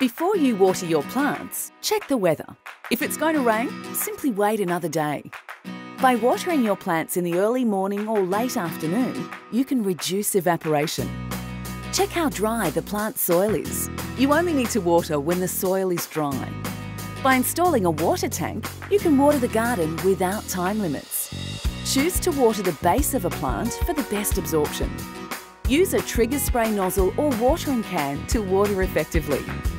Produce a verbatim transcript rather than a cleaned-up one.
Before you water your plants, check the weather. If it's going to rain, simply wait another day. By watering your plants in the early morning or late afternoon, you can reduce evaporation. Check how dry the plant soil is. You only need to water when the soil is dry. By installing a water tank, you can water the garden without time limits. Choose to water the base of a plant for the best absorption. Use a trigger spray nozzle or watering can to water effectively.